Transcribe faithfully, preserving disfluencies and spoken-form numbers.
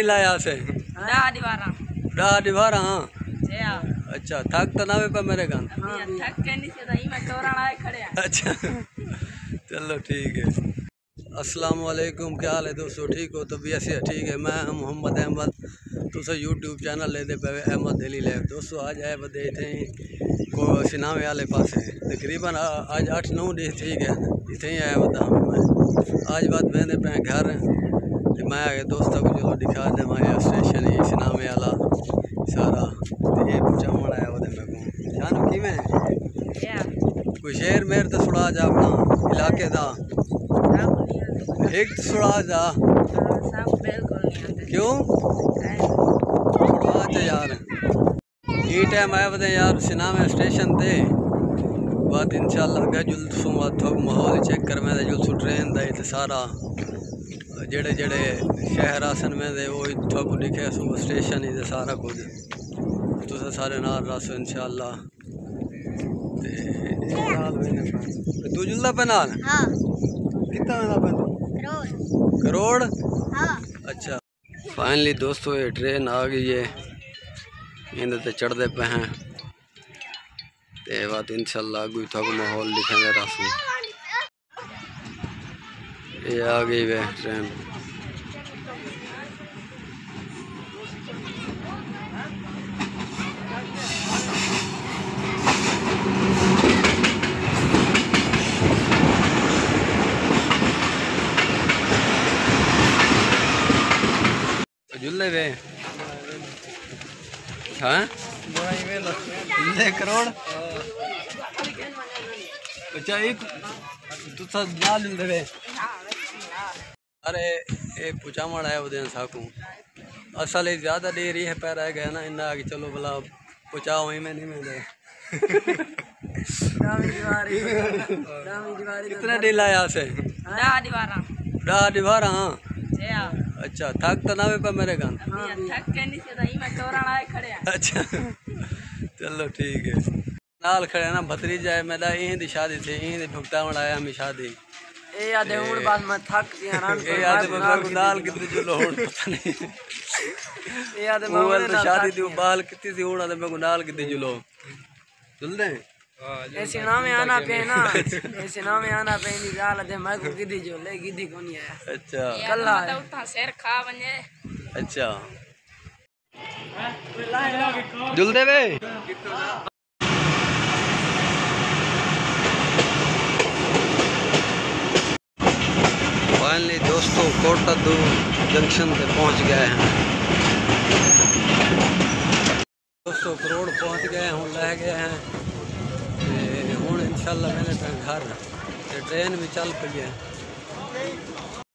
D लाया से डा दीवारा डा दीवारा। हाँ जया अच्छा थक तो ना वे पर मेरे गान थक के नहीं से मैं चौरान आए खड़े हैं। अच्छा चलो ठीक है। अस्सलाम वालेकुम, क्या हाल है दोस्तों, ठीक हो? तो भी ऐसे ठीक है। मैं मोहम्मद अहमद, तुसा यूट्यूब चैनल लेते पे अहमद डेली लाइफ। दोस्तों आज आए बदे थे को सिनावे वाले पास तकरीबन आज अठ नौ डी ठीक है इतने ही आया बता मैं आज बात मैंने पे घर तो मैं आगे दोस्तों को चलो दिखा दे मैं स्टेशन ही सिनावे वाला सारा तो ये पूछा मड़ा आया बदे मैं को जान की में कोई शेर मेर तो सुना जा अपना इलाके दा एक तो सुना जा क्यों सुना जा यार ये टाइम आया बदे यार सिनावे स्टेशन थे बात इंशाल्लाह गए जुल सुमा थोक माहौल चेक कर में जुल सु ट्रेन दा ते सारा जेड़े जेड़े शहर आसन में दे वो थोक दिखे सु स्टेशन ही ते सारा कुछ तुसा सारे नाल रसो इंशाल्लाह ते तू जुलदा पे नाल। हां कितना वेंदा पे करोड़ करोड़। हां अच्छा फाइनली दोस्तों ये ट्रेन आ गई है इन्हें ते चढ़ते पे हैं ते बात इंशाल्लाह अगू थोक माहौल दिखेंगे रासू ये आ गई वे ट्रेन। जुल्ले वे हाँ जुल्ले करोड़। अच्छा एक तू सब ना जुल्ले वे अरे ये पूछा मड़ा है उदयन साकू असल ही ज़्यादा देरी है पैर आ गया ना इन्ना आगे चलो भला पूछाओ ही में नहीं मिले कितना डी लाया से डा दीवारा डा दीवारा। हाँ जया अच्छा थक तो ना वे पर मेरे गान थक के नहीं से मैं चौरान आए खड़े हैं। अच्छा चलो ठीक है नाल खड़े ना भतरीजा है मेरा यहीं दी शादी थी यहीं दी भुगता मड़ाया हमें शादी ए आधे उड़ बाद में थक दिया रान ए आधे बगल नाल कितने जुलो होड़ पता नहीं ए आधे मोबाइल तो शादी थी बाल कितनी सी होड़ा तो मैं नाल कितने जुलो जुल दे ऐसे नाम आना पे ना ऐसे नाम आना पे नी गाल दे मैं को गिदी जो ले गिदी कोनी है। अच्छा कल्ला तो उठा शेर खा बने। अच्छा जुल दे वे फाइनली दोस्तों कोटद्दू जंक्शन पे पहुंच गए हैं दोस्तों करोड़ पहुंच गए हूँ लह गए हैं हूँ इंशाल्लाह मैंने घर ट्रेन भी चल पई है।